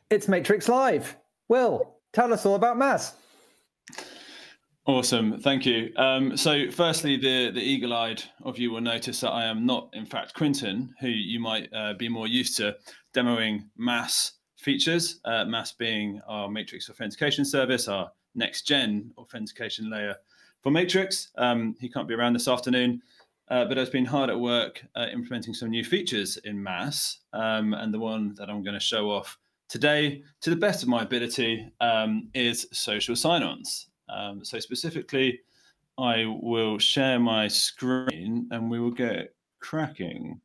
It's Matrix Live. Will, tell us all about mass. Awesome, thank you. So firstly, the eagle-eyed of you will notice that I am not, in fact, Quinton, who you might be more used to demoing mass features, mass being our Matrix Authentication Service, our next-gen authentication layer for Matrix. He can't be around this afternoon, but I've been hard at work implementing some new features in mass, and the one that I'm going to show off today, to the best of my ability, is social sign-ons. So specifically, I will share my screen and we will get cracking.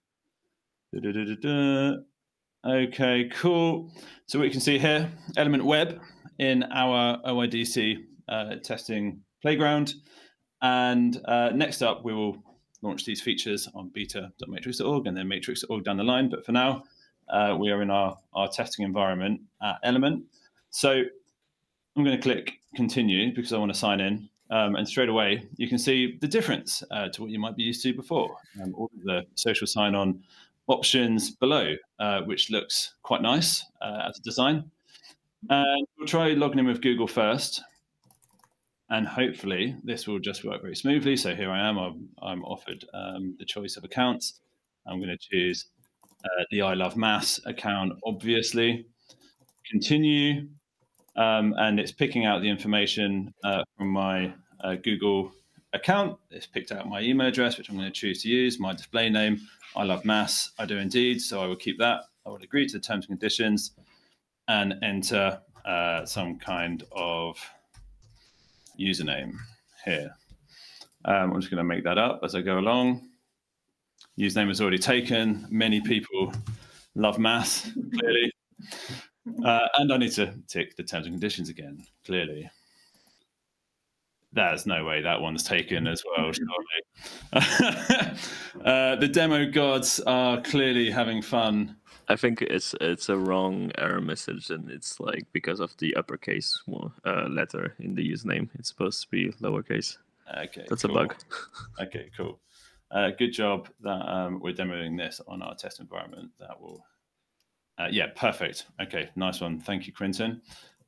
Okay, cool. So what you can see here, Element Web in our OIDC testing playground. And next up, we will launch these features on beta.matrix.org and then matrix.org down the line. But for now, we are in our testing environment at Element. So I'm going to click continue because I want to sign in. And straight away, you can see the difference to what you might be used to before. All of the social sign-on options below, which looks quite nice as a design. And we'll try logging in with Google first. And hopefully this will just work very smoothly. So here I am. I'm offered the choice of accounts. I'm going to choose the I Love Mass account, obviously. Continue. And it's picking out the information from my Google account. It's picked out my email address, which I'm going to choose to use, my display name. I love mass. I do indeed. So I will keep that. I will agree to the terms and conditions and enter some kind of username here. I'm just going to make that up as I go along. Username is already taken. Many people love mass, clearly. And I need to tick the terms and conditions again, clearly. There's no way that one's taken as well, surely. The demo gods are clearly having fun. I think it's a wrong error message, and it's like because of the uppercase letter in the username. It's supposed to be lowercase. Okay, that's cool. a bug. Okay, cool. Good job that we're demoing this on our test environment. That will... yeah, perfect. Okay, nice one. Thank you, Quinton.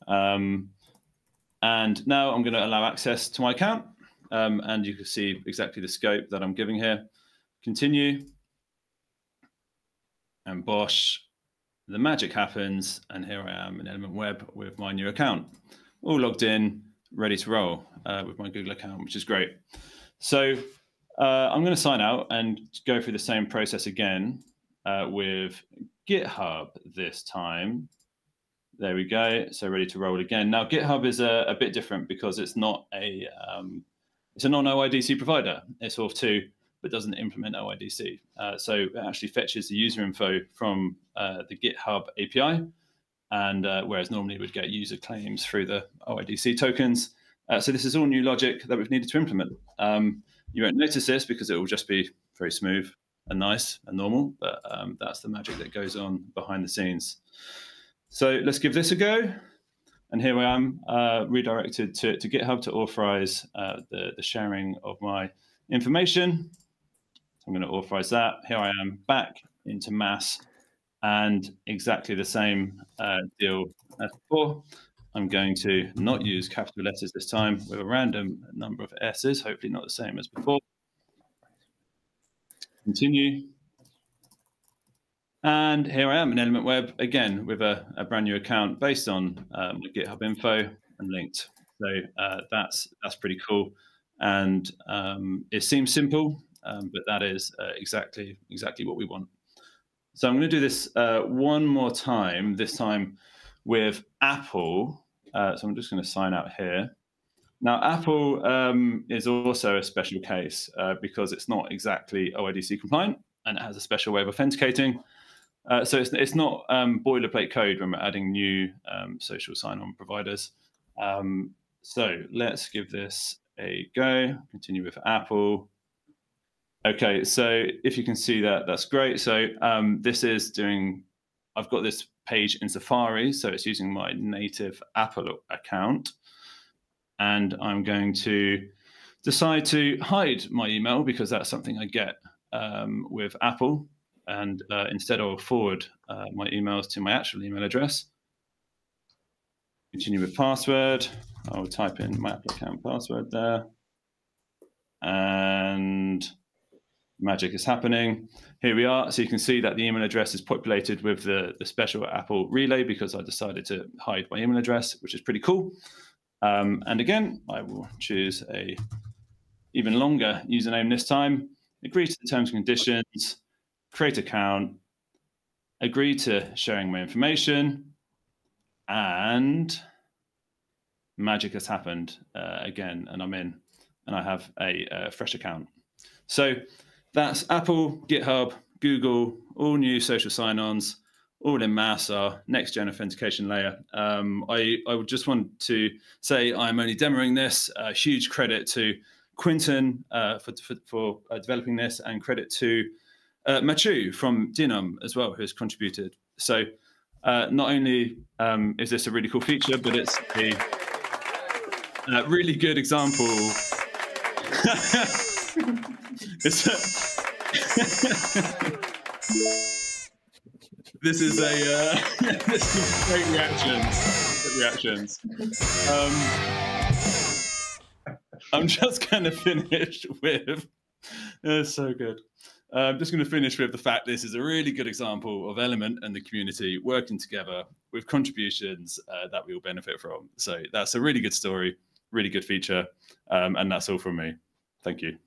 And now I'm going to allow access to my account. And you can see exactly the scope that I'm giving here. Continue. And bosh, the magic happens. And here I am in Element Web with my new account. All logged in, ready to roll with my Google account, which is great. So I'm going to sign out and go through the same process again with GitHub this time. There we go. So ready to roll again. Now GitHub is a bit different because it's not a it's a non-OIDC provider. It's Auth2, but doesn't implement OIDC. So it actually fetches the user info from the GitHub API, and whereas normally we'd get user claims through the OIDC tokens. So this is all new logic that we've needed to implement. You won't notice this because it will just be very smooth and nice and normal, but that's the magic that goes on behind the scenes. So let's give this a go. And here I am redirected to GitHub to authorize the sharing of my information. So I'm going to authorize that. Here I am back into mass and exactly the same deal as before. I'm going to not use capital letters this time with a random number of S's, hopefully not the same as before. Continue. And here I am in Element Web, again, with a brand new account based on my GitHub info and linked. So that's pretty cool. And it seems simple, but that is exactly what we want. So I'm going to do this one more time, this time with Apple. So I'm just going to sign out here. Now, Apple is also a special case because it's not exactly OIDC compliant and it has a special way of authenticating. So it's not boilerplate code when we're adding new social sign-on providers. So let's give this a go. Continue with Apple. Okay, so if you can see that, that's great. So this is doing, I've got this page in Safari, so it's using my native Apple account. And I'm going to decide to hide my email because that's something I get with Apple. And instead I'll forward my emails to my actual email address. Continue with password. I'll type in my Apple account password there. And magic is happening. Here we are. So you can see that the email address is populated with the special Apple relay because I decided to hide my email address, which is pretty cool. And again, I will choose a even longer username this time. Agree to the terms and conditions, create account, agree to sharing my information, and magic has happened again, and I'm in, and I have a fresh account. So that's Apple, GitHub, Google, all new social sign-ons, all in mass, our next-gen authentication layer. I would just want to say I'm only demoing this. Huge credit to Quinton for developing this, and credit to Machu from Denom as well, who has contributed. So not only is this a really cool feature, but it's a really good example. This is this is great reactions. I'm just going to finish with. It's so good. I'm just going to finish with the fact this is a really good example of Element and the community working together with contributions that we all benefit from. So that's a really good story, really good feature, and that's all from me. Thank you.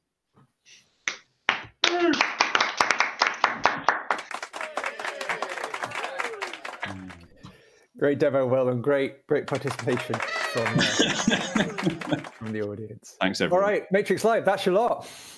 Great demo, Will, and great participation from the audience. Thanks, everyone. All right, Matrix Live, that's your lot.